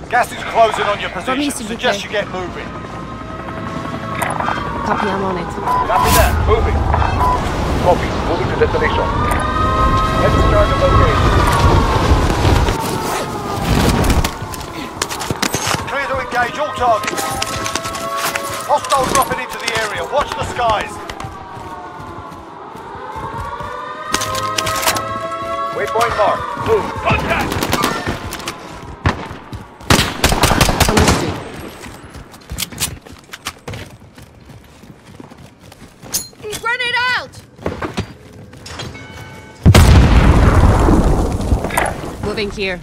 Gas is closing on your position. Suggest you get moving. Copy, I'm on it. Copy that. Moving. Copy. Moving to destination. Let's start the location. Clear to engage all targets. Hostiles dropping into the area. Watch the skies. Waypoint mark. Move. Contact! Grenade out! Moving here.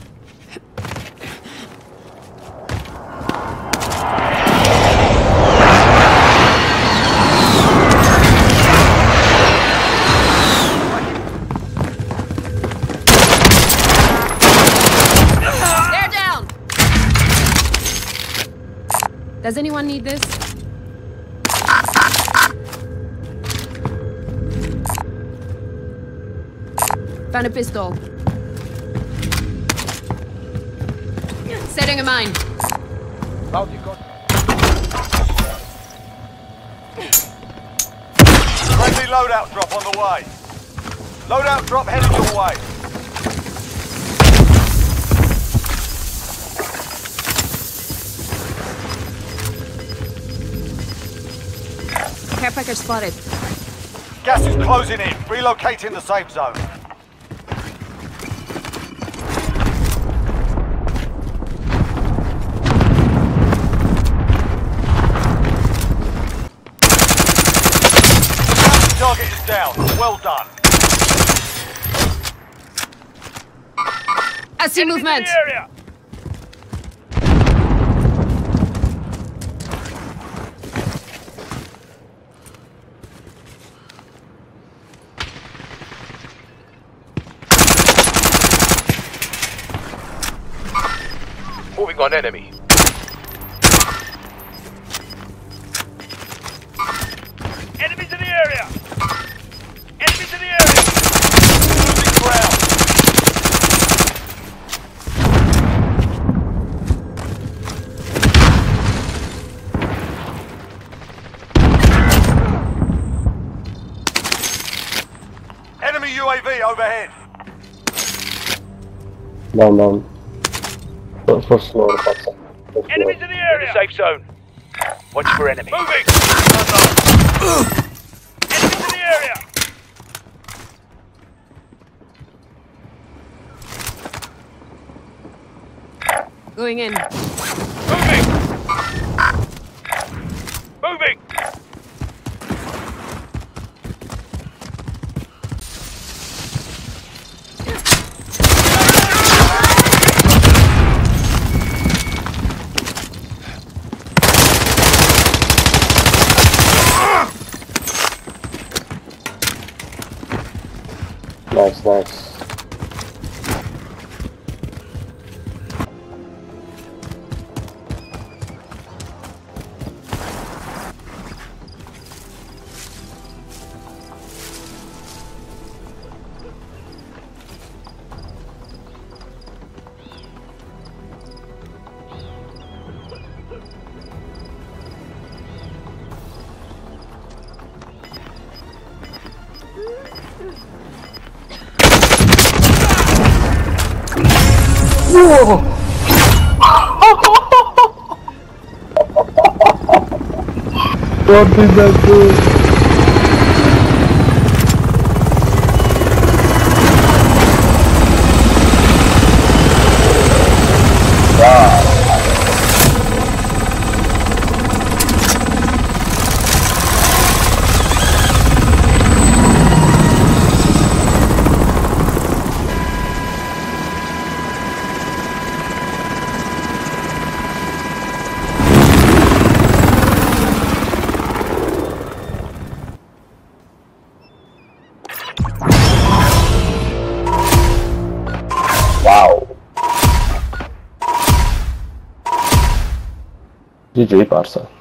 They're down! Does anyone need this? Found a pistol. Setting a mine. Friendly loadout drop on the way. Loadout drop headed your way. Care package spotted. Gas is closing in. Relocating the safe zone. Target is down. Well done. I see movement. Moving on enemy. Enemies in the area! Enemies in the area! Losing ground. Enemy UAV overhead. Down. First floor, first Enemies in the area! Safe zone. Watch for enemy. Moving! Enemies in the area! Going in. Moving! Moving! Nice. Whoa! What did that do? Wow. GG, Parsa.